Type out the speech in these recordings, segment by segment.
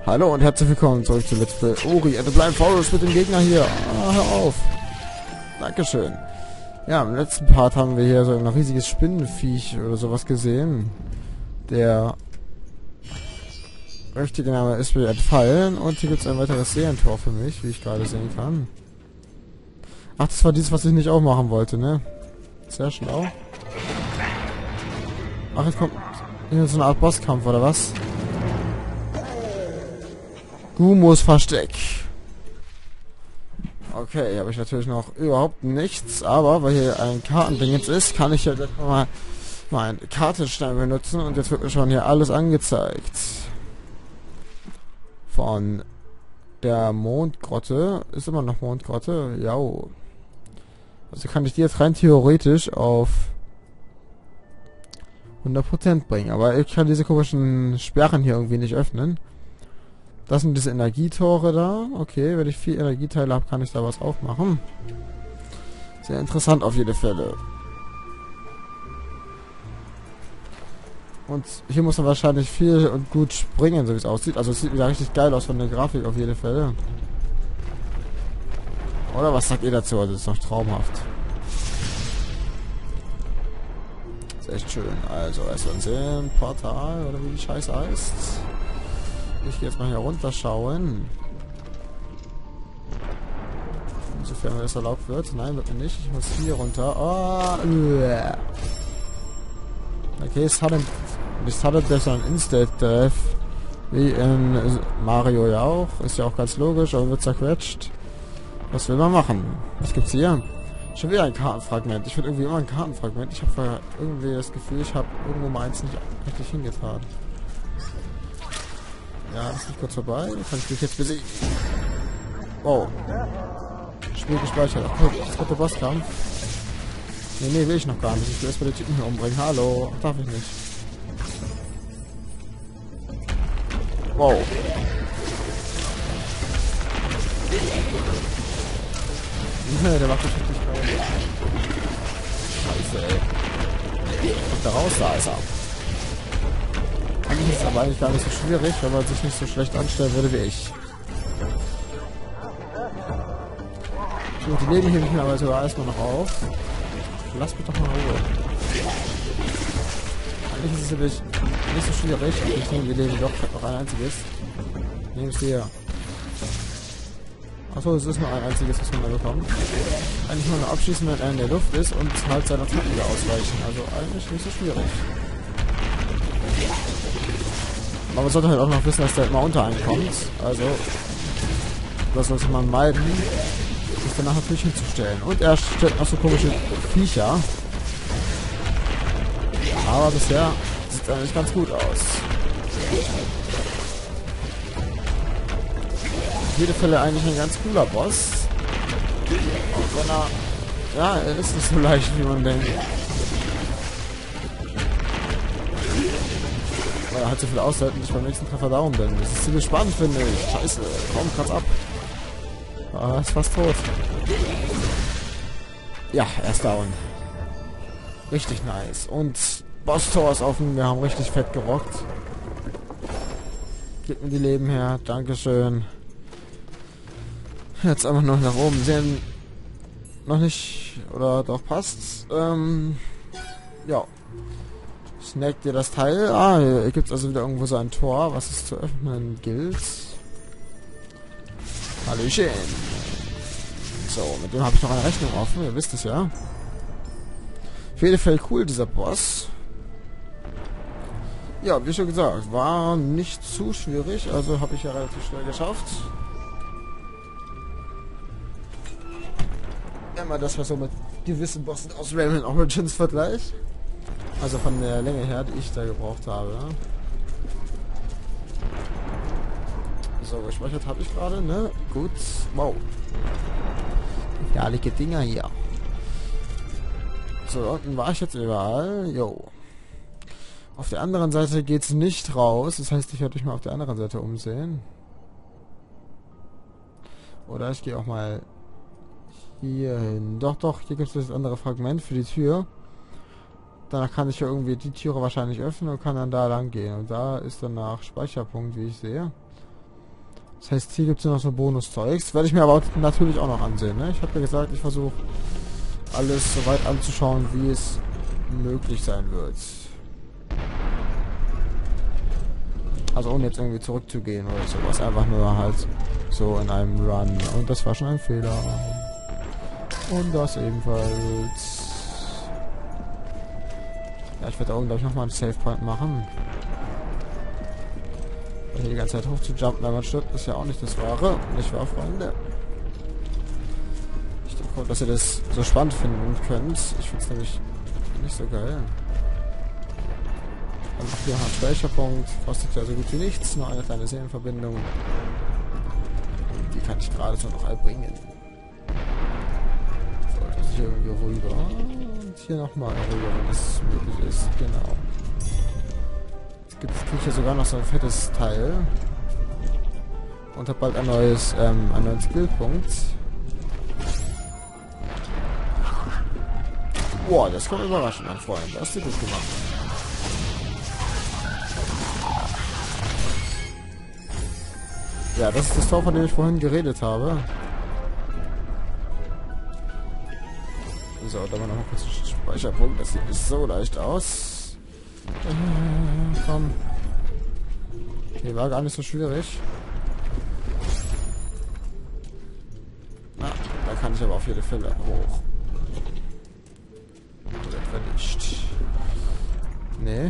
Hallo und herzlich willkommen zurück zu Let's Play Ori and the Blind Forest mit dem Gegner hier. Ah, hör auf. Dankeschön. Ja, im letzten Part haben wir hier so ein riesiges Spinnenviech oder sowas gesehen. Der richtige Name ist mir entfallen und hier gibt es ein weiteres Seelentor für mich, wie ich gerade sehen kann. Ach, das war dieses, was ich nicht auch machen wollte, ne? Sehr schlau. Ach, jetzt kommt hier so eine Art Bosskampf, oder was? Gumos Versteck. Okay, hier habe ich natürlich noch überhaupt nichts, aber weil hier ein Kartending jetzt ist, kann ich ja gleich mal meinen Kartenstein benutzen und jetzt wird mir schon hier alles angezeigt. Von der Mondgrotte. Ist immer noch Mondgrotte? Ja. Also kann ich die jetzt rein theoretisch auf 100% bringen, aber ich kann diese komischen Sperren hier irgendwie nicht öffnen. Das sind diese Energietore da. Okay, wenn ich 4 Energieteile habe, kann ich da was aufmachen. Sehr interessant auf jeden Fälle. Und hier muss man wahrscheinlich viel und gut springen, so wie es aussieht. Also es sieht wieder richtig geil aus von der Grafik auf jeden Fall. Oder was sagt ihr dazu? Das ist doch traumhaft. Das ist echt schön. Also, erstmal sehen. Portal, oder wie die Scheiße heißt. Ich gehe jetzt mal hier runter schauen. Insofern mir das erlaubt wird. Nein, wird mir nicht. Ich muss hier runter. Oh, okay, es hat besser ein Instant-Death. Wie in Mario ja auch. Ist ja auch ganz logisch, aber wird zerquetscht. Was will man machen? Was gibt's hier? Schon wieder ein Kartenfragment. Ich finde irgendwie immer ein Kartenfragment. Ich habe irgendwie das Gefühl, ich habe irgendwo mal eins nicht richtig hingetan. Ja, das geht kurz vorbei. Kann ich mich jetzt besiegen? Wow. Spiel gespeichert. Ach, guck, das wird der Bosskampf. Nee, will ich noch gar nicht. Ich will erstmal den Typen hier umbringen. Hallo. Darf ich nicht. Wow. Der macht mich richtig geil. Scheiße, ey. Kommt da raus, da ist er. Eigentlich ist es aber eigentlich gar nicht so schwierig, wenn man sich nicht so schlecht anstellen würde wie ich. So, die leben hier nicht mehr, aber sogar erstmal noch auf. Lass mich doch mal Ruhe. Eigentlich ist es nämlich nicht so schwierig. Ich nehme die leben doch noch ein einziges. Nehmen es hier. Achso, es ist nur ein einziges, was man da bekommt. Eigentlich nur eine abschießen, wenn er in der Luft ist und halt seiner Attacken wieder ausweichen. Also eigentlich nicht so schwierig. Aber man sollte halt auch noch wissen, dass der immer unter einen kommt. Also, das sollte man meiden, sich danach natürlich hinzustellen. Und er stellt noch so komische Viecher. Aber bisher sieht es eigentlich ganz gut aus. Auf jeden Fall eigentlich ein ganz cooler Boss. Auch wenn er... Ja, er ist nicht so leicht, wie man denkt. Weil er halt so viel aushält und ich beim nächsten Treffer down bin. Das ist ziemlich spannend, finde ich. Scheiße, komm, kratz ab. Ah, er ist fast tot. Ja, er ist down. Richtig nice. Und Boss-Tor ist offen. Wir haben richtig fett gerockt. Gib mir die Leben her. Dankeschön. Jetzt einfach noch nach oben sehen. Noch nicht. Oder doch passt. Ja. Snackt dir das Teil. Ah, hier gibt es also wieder irgendwo so ein Tor, was es zu öffnen gilt. Hallöchen. So, mit dem habe ich noch eine Rechnung offen. Ihr wisst es ja. Auf jeden Fall cool, dieser Boss. Ja, wie schon gesagt, war nicht zu schwierig. Also habe ich ja relativ schnell geschafft. Immer das, was so mit gewissen Bossen aus Rayman Origins vergleicht. Also von der Länge her, die ich da gebraucht habe. So, gespeichert habe ich gerade, ne? Gut. Wow. Herrliche Dinger hier. So, unten war ich jetzt überall. Jo. Auf der anderen Seite geht's nicht raus. Das heißt, ich werde mich mal auf der anderen Seite umsehen. Oder ich gehe auch mal hier hin. Doch, hier gibt es das andere Fragment für die Tür. Danach kann ich ja irgendwie die Türe wahrscheinlich öffnen und kann dann da lang gehen. Und da ist danach Speicherpunkt, wie ich sehe. Das heißt, hier gibt es noch so Bonus-Zeugs. Werde ich mir aber natürlich auch noch ansehen. Ne? Ich habe ja gesagt, ich versuche alles so weit anzuschauen, wie es möglich sein wird. Also ohne jetzt irgendwie zurückzugehen oder sowas. Einfach nur halt so in einem Run. Und das war schon ein Fehler. Und das ebenfalls. Ja, ich werde da oben, glaube ich, nochmal einen Save Point machen. Weil hier die ganze Zeit hoch zu jumpen, wenn man stirbt, ist ja auch nicht das Wahre. Nicht wahr, Freunde? Ich denke, dass ihr das so spannend finden könnt. Ich finde es nämlich nicht so geil. Und auch hier noch ein Speicherpunkt. Kostet ja so gut wie nichts. Nur eine kleine Seelenverbindung. Die kann ich gerade so noch erbringen. So, dass ich hier irgendwie rüber. Und hier nochmal rüber, wenn das möglich ist. Genau. Jetzt kriege ich hier sogar noch so ein fettes Teil. Und habe bald einen neuen Skillpunkt. Boah, das kann überraschen, mein Freund. Das hast du gut gemacht. Ja, das ist das Tor, von dem ich vorhin geredet habe. So, da war noch mal kurz ein Speicherpunkt. Das sieht nicht so leicht aus. Komm. Okay, war gar nicht so schwierig. Na, da kann ich aber auf jede Fälle hoch. Oder etwa nicht. Nee.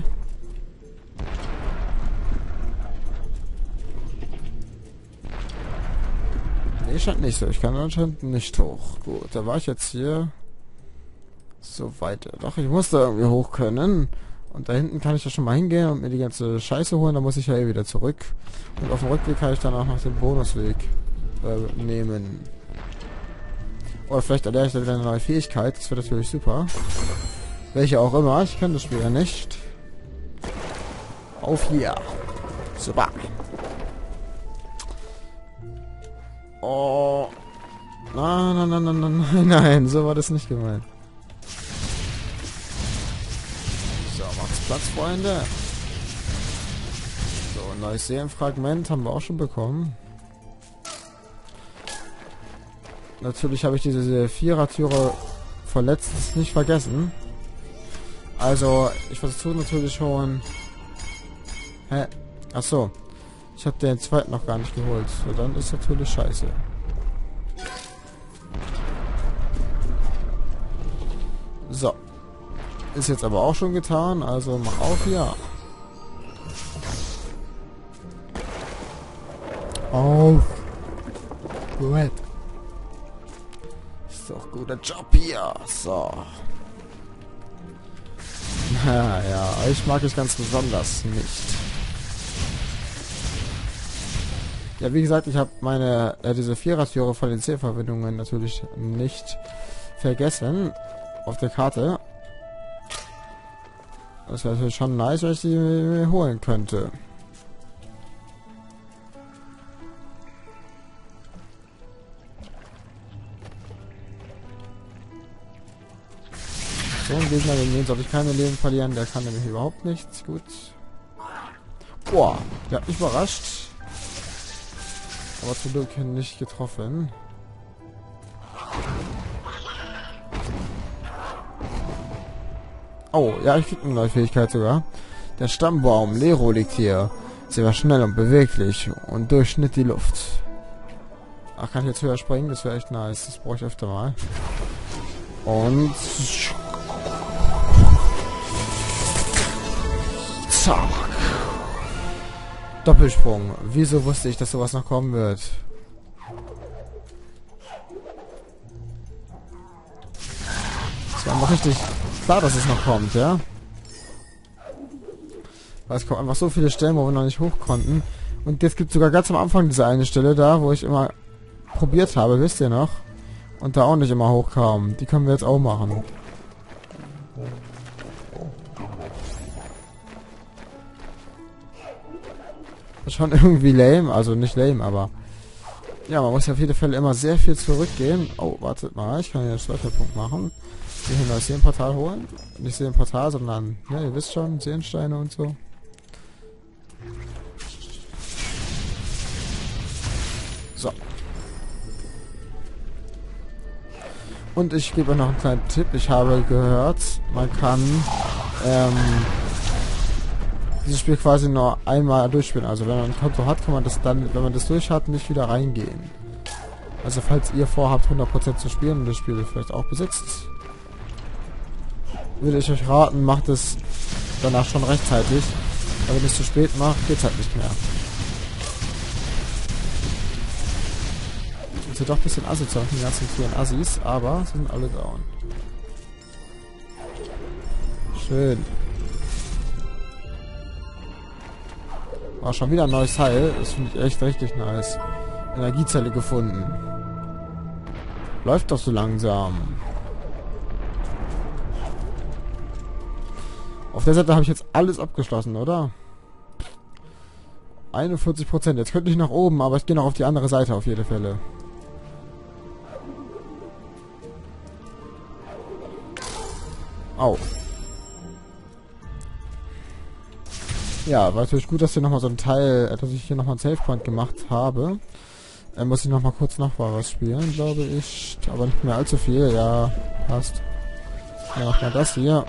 Nee, scheint nicht so. Ich kann anscheinend nicht hoch. Gut, da war ich jetzt hier. So weit. Doch, ich muss da irgendwie hoch können. Und da hinten kann ich ja schon mal hingehen und mir die ganze Scheiße holen. Da muss ich ja eh wieder zurück. Und auf dem Rückweg kann ich dann auch noch den Bonusweg nehmen. Oder vielleicht erlerne ich da wieder eine neue Fähigkeit. Das wäre natürlich super. Welche auch immer. Ich kenne das Spiel ja nicht. Auf hier. Super. Oh. Nein, so war das nicht gemeint. So, macht's Platz, Freunde. So, ein neues Seelenfragment haben wir auch schon bekommen. Natürlich habe ich diese Vierer-Türe vorletztes nicht vergessen. Also, ich versuche natürlich schon... Hä? Achso. Ich habe den zweiten noch gar nicht geholt. So, dann ist natürlich scheiße. So. Ist jetzt aber auch schon getan, also mach auf, ja. Auf. Gut. Ist doch guter Job hier. So. Naja, ich mag es ganz besonders nicht. Ja, wie gesagt, ich habe meine diese Vierer-Türe von den C-Verbindungen natürlich nicht vergessen auf der Karte. Das wäre natürlich schon nice, wenn ich die mir holen könnte. So ein Gegner, gegen den soll ich keine Leben verlieren, der kann nämlich überhaupt nichts. Gut. Boah, der hat mich überrascht. Aber zum Glück nicht getroffen. Oh, ja, ich krieg eine neue Fähigkeit sogar. Der Stammbaum, Lero, liegt hier. Sie war schnell und beweglich und durchschnitt die Luft. Ach, kann ich jetzt höher springen? Das wäre echt nice. Das brauche ich öfter mal. Und... Zack. Doppelsprung. Wieso wusste ich, dass sowas noch kommen wird? Es war einfach richtig klar, dass es noch kommt, ja? Weil es kommen einfach so viele Stellen, wo wir noch nicht hoch konnten. Und jetzt gibt es sogar ganz am Anfang diese eine Stelle da, wo ich immer probiert habe, wisst ihr noch? Und da auch nicht immer hochkam. Die können wir jetzt auch machen. Schon irgendwie lame, also nicht lame, aber ja, man muss ja auf jeden Fall immer sehr viel zurückgehen. Oh, wartet mal, ich kann hier einen Speicherpunkt machen. Hier ein neues Seelenportal holen. Nicht Seelenportal, sondern, ja, ihr wisst schon, Seelensteine und so. So. Und ich gebe noch einen kleinen Tipp. Ich habe gehört, man kann dieses Spiel quasi nur einmal durchspielen. Also wenn man ein Konto hat, kann man das dann, wenn man das durch hat, nicht wieder reingehen. Also falls ihr vorhabt, 100% zu spielen und das Spiel vielleicht auch besitzt, würde ich euch raten, macht es danach schon rechtzeitig. Aber wenn ihr es zu spät macht, geht's halt nicht mehr. Das ist doch ein bisschen asozial, die ganzen vielen Assis, aber sie sind alle down. Schön. War schon wieder ein neues Heil. Das finde ich echt richtig nice. Energiezelle gefunden. Läuft doch so langsam. Auf der Seite habe ich jetzt alles abgeschlossen, oder? 41%. Jetzt könnte ich nach oben, aber ich gehe noch auf die andere Seite auf jede Fälle. Au. Ja, war natürlich gut, dass hier nochmal so ein Teil, dass ich hier nochmal einen Save Point gemacht habe. Muss ich nochmal kurz Nachbares spielen, glaube ich. Aber nicht mehr allzu viel, ja, passt. Ja, nochmal das hier.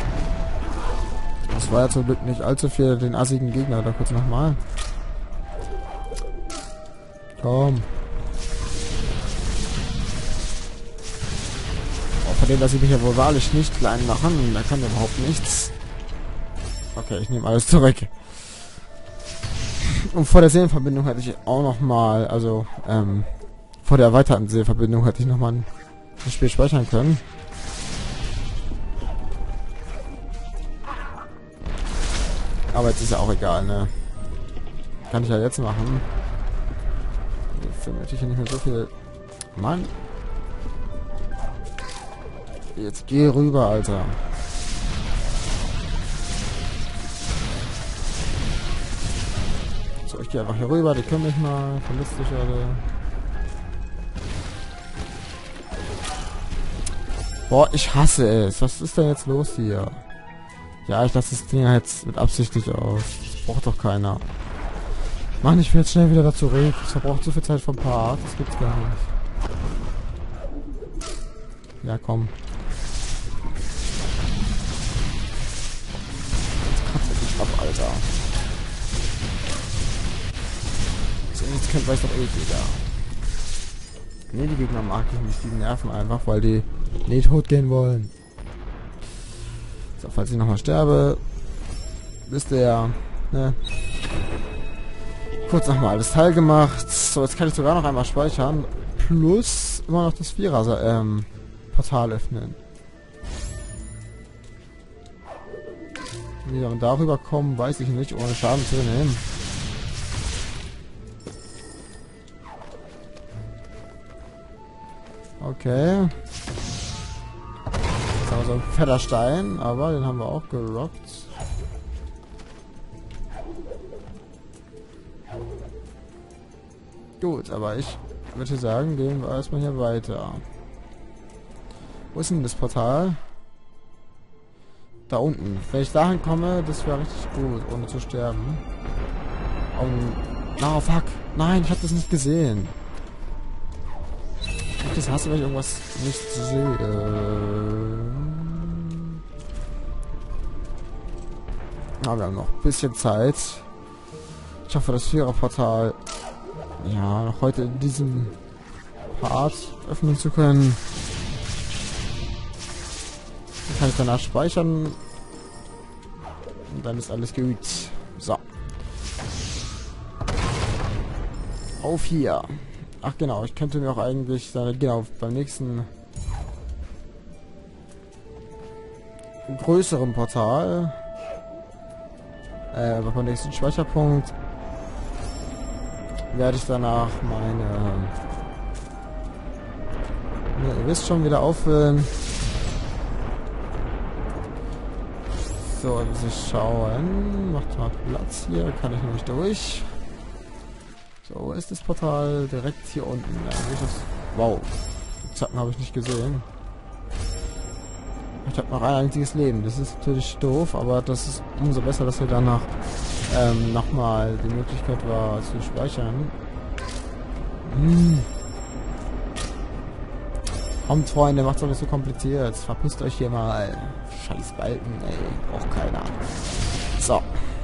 Das war ja zum Glück nicht allzu viel, den assigen Gegner, da kurz nochmal. Komm. Von dem, dass sie mich ja wohl wahrlich nicht klein machen, da kann überhaupt nichts. Okay, ich nehme alles zurück. Und vor der Seelenverbindung hätte ich auch nochmal, also, vor der erweiterten Seelenverbindung hätte ich nochmal das Spiel speichern können. Aber jetzt ist ja auch egal, ne? Kann ich ja jetzt machen. Dafür möchte ich ja nicht mehr so viel... Mann! Jetzt geh rüber, Alter. So, ich gehe einfach hier rüber, die können mich mal. Vermisst dich alle. Boah, ich hasse es. Was ist denn jetzt los hier? Ja, ich lasse das Ding jetzt mit absichtlich aus. Das braucht doch keiner. Mann, ich will jetzt schnell wieder da zurück. Das verbraucht so viel Zeit vom Part. Das gibt's gar nicht. Ja, komm. Ab, Alter. So, jetzt könnt weiß doch eh jeder. Ne, die Gegner mag ich nicht. Die nerven einfach, weil die nicht tot gehen wollen. So, falls ich nochmal sterbe, wisst ihr ja, ne? Kurz nochmal alles Teil gemacht. So, jetzt kann ich sogar noch einmal speichern. Plus immer noch das Vierer-Portal öffnen. Wie wir darüber kommen, weiß ich nicht, ohne Schaden zu nehmen. Okay. Jetzt haben wir so einen fetter Stein, aber den haben wir auch gerockt. Gut, aber ich würde sagen, gehen wir erstmal hier weiter. Wo ist denn das Portal? Da unten. Wenn ich dahin komme, das wäre richtig gut, ohne zu sterben. Oh, fuck. Nein, ich habe das nicht gesehen. Ich das hasse, wenn ich irgendwas nicht sehe. Ja, wir haben noch ein bisschen Zeit. Ich hoffe, das Vierer-Portal ja, noch heute in diesem Part öffnen zu können. Kann ich danach speichern und dann ist alles gut. So. Auf hier. Ach genau, ich könnte mir auch eigentlich genau beim nächsten größeren Portal beim nächsten Speicherpunkt werde ich danach meine ihr wisst schon, wieder auffüllen. So, muss ich schauen. Macht mal Platz hier. Kann ich nämlich durch. So, wo ist das Portal? Direkt hier unten. Ja, wow. Die Zacken habe ich nicht gesehen. Ich habe noch ein einziges Leben. Das ist natürlich doof, aber das ist umso besser, dass wir danach nochmal die Möglichkeit war zu speichern. Kommt, Freunde, macht's doch nicht so kompliziert. Verpisst euch hier mal. Scheiß Balken, ey. Braucht keiner. So.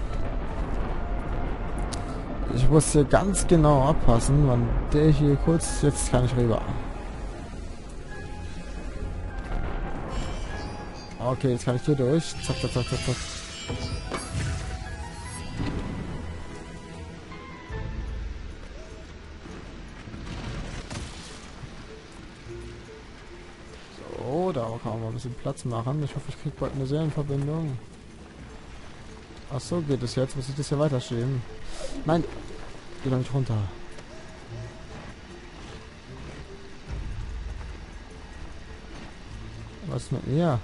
Ich muss hier ganz genau abpassen, wann der hier kurz... Jetzt kann ich rüber. Okay, jetzt kann ich hier durch. Zack, zack, zack, zack, zack. So, da kann man mal ein bisschen Platz machen. Ich hoffe, ich kriege bald eine Serienverbindung. Ach so, geht es jetzt? Muss ich das hier weiterschieben? Nein! Geh doch nicht runter. Was ist mit mir?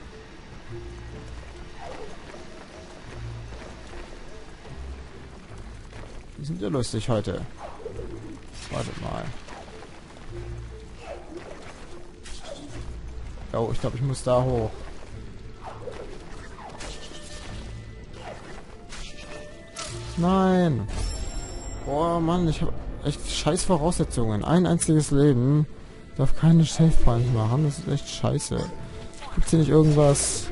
Die sind ja lustig heute. Wartet mal. Oh, ich glaube, ich muss da hoch. Nein! Boah, Mann, ich habe echt scheiß Voraussetzungen. Ein einziges Leben. Ich darf keine Save Points machen. Das ist echt scheiße. Gibt's hier nicht irgendwas?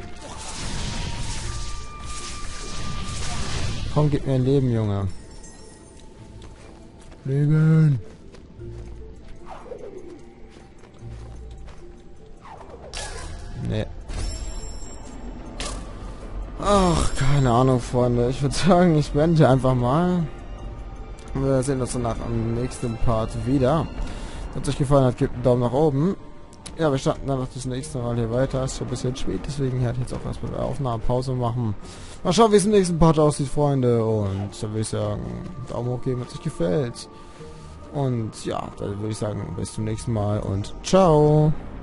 Komm, gib mir ein Leben, Junge. Leben! Nee. Ach, keine Ahnung, Freunde. Ich würde sagen, ich beende einfach mal. Wir sehen uns danach am nächsten Part wieder. Wenn es euch gefallen hat, gebt einen Daumen nach oben. Ja, wir starten dann noch das nächste Mal hier weiter. Ist schon ein bisschen spät, deswegen werde ich jetzt auch erstmal Aufnahmepause machen. Mal schauen, wie es im nächsten Part aussieht, Freunde. Und dann würde ich sagen, Daumen hoch geben, wenn es euch gefällt. Und ja, dann würde ich sagen, bis zum nächsten Mal und ciao.